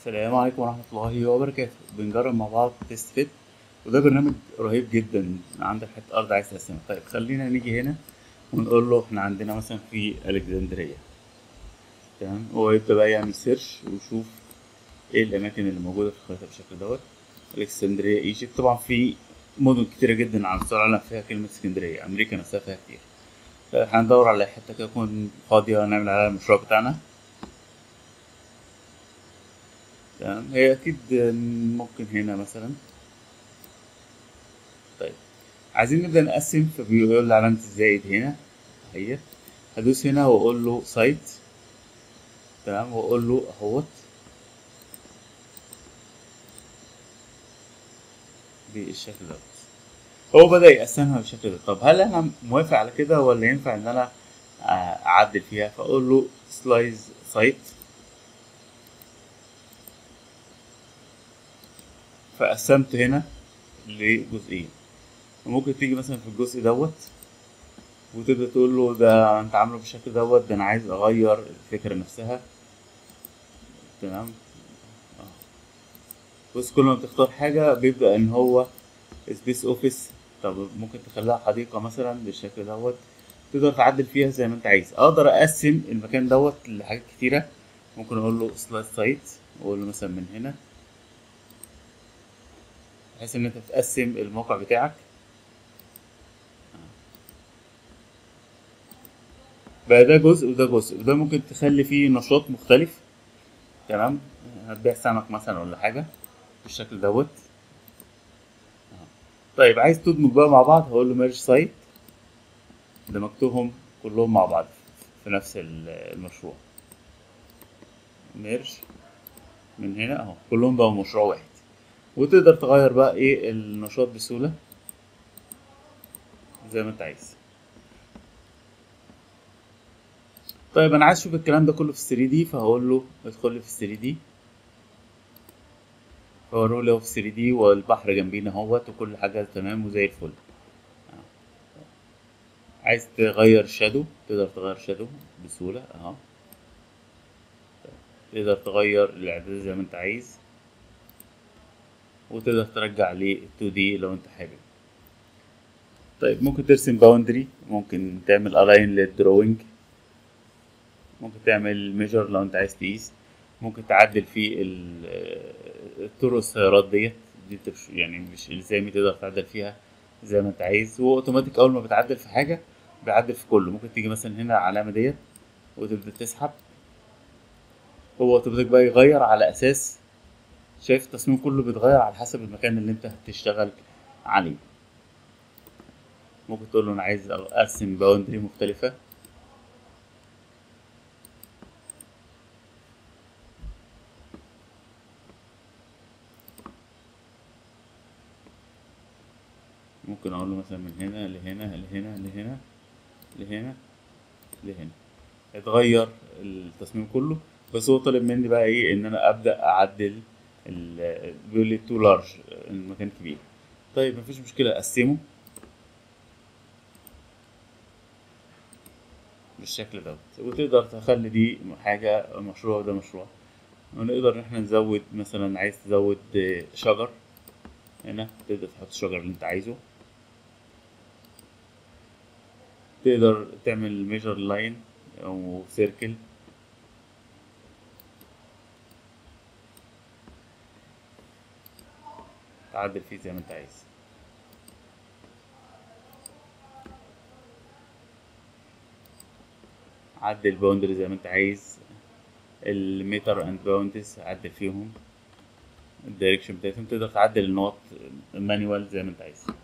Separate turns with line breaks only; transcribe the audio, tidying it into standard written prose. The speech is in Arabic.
السلام عليكم ورحمة الله وبركاته. بنجرب مع بعض تيست فيت، وده برنامج رهيب جدا. عندك حتة أرض عايز تقسمها. طيب خلينا نيجي هنا ونقول له احنا عندنا مثلا في ألكسندرية. تمام، هو يبدأ بقى يعمل سيرش ويشوف ايه الأماكن اللي موجودة في الخريطة بالشكل دوت. ألكسندرية ايجيبت، طبعا في مدن كتيرة جدا على مستوى العالم فيها كلمة اسكندرية. أمريكا نفسها فيها كتير. هندور على حتة كده تكون فاضية نعمل عليها المشروع بتاعنا. تمام، هي أكيد ممكن هنا مثلا. طيب عايزين نبدأ نقسم، فبيقول لي علامة الزائد هنا اهيت. هدوس هنا واقول له سايت. تمام، واقول له اهوت بالشكل دوت. هو بدأ يقسمها بالشكل ده. طب هل انا موافق على كده ولا ينفع ان انا اعدل فيها؟ فاقول له سلايز سايت، فقسمت هنا لجزئين. وممكن تيجي مثلا في الجزء دوت وتبدأ تقول له ده انت عامله بالشكل دوت، ده انا عايز اغير الفكرة نفسها. تمام. بص، كل ما بتختار حاجة بيبدأ إن هو سبيس أوفيس. طب ممكن تخليها حديقة مثلا بالشكل دوت. تقدر تعدل فيها زي ما أنت عايز. أقدر أقسم المكان دوت لحاجات كتيرة. ممكن أقول له سلايد سايت، وأقول له مثلا من هنا، بحيث إن أنت تقسم الموقع بتاعك. بقى ده جزء وده جزء، وده ممكن تخلي فيه نشاط مختلف. تمام، هتبيع سمك مثلا ولا حاجة بالشكل دوت. طيب عايز تدمج بقى مع بعض، هقول له ميرج سايت، دمجتهم كلهم مع بعض في نفس المشروع. ميرج من هنا اهو، كلهم بقوا مشروع واحد. وتقدر تغير بقى ايه النشاط بسهولة زي ما انت عايز. طيب انا عايز اشوف الكلام ده كله في 3 دي، فهقول له ادخل لي في 3 دي. فوريه لي هو في 3 دي، والبحر جنبينا اهوت، وكل حاجة تمام وزي الفل. عايز تغير شادو، تقدر تغير شادو بسهولة اهو. تقدر تغير الاعداد زي ما انت عايز، وتقدر ترجع ل 2 دي لو انت حابب. طيب ممكن ترسم باوندري، ممكن تعمل الاين للدروينج، ممكن تعمل ميجر لو انت عايز تقيس. ممكن تعدل في طرق السيارات ديت. دي يعني مش الزامي، تقدر تعدل فيها زي ما انت عايز. هو اوتوماتيك اول ما بتعدل في حاجة بيعدل في كله. ممكن تيجي مثلا هنا العلامة ديت وتبدأ تسحب. هو اوتوماتيك بقى يغير على اساس، شايف التصميم كله بيتغير على حسب المكان اللي انت هتشتغل عليه. ممكن تقول له انا عايز اقسم باوندري مختلفة. ممكن اقول له مثلا من هنا لهنا لهنا لهنا لهنا لهنا. اتغير التصميم كله. بس هو طلب مني بقى ايه، ان انا ابدا اعدل بيقول لي تو لارج، المكان كبير. طيب مفيش مشكله، اقسمه بالشكل دوت. وتقدر تخلي دي حاجه مشروع وده مشروع. ونقدر ان احنا نزود، مثلا عايز تزود شجر، هنا تقدر تحط الشجر اللي انت عايزه. تقدر تعمل ميجر لاين او سيركل، تعدل فيه زي ما انت عايز. عدل الباوندري زي ما انت عايز. الميتر اند باوندز عدل فيهم الدايركشن بتاعتهم. تقدر تعدل النقط مانيوال زي ما انت عايز.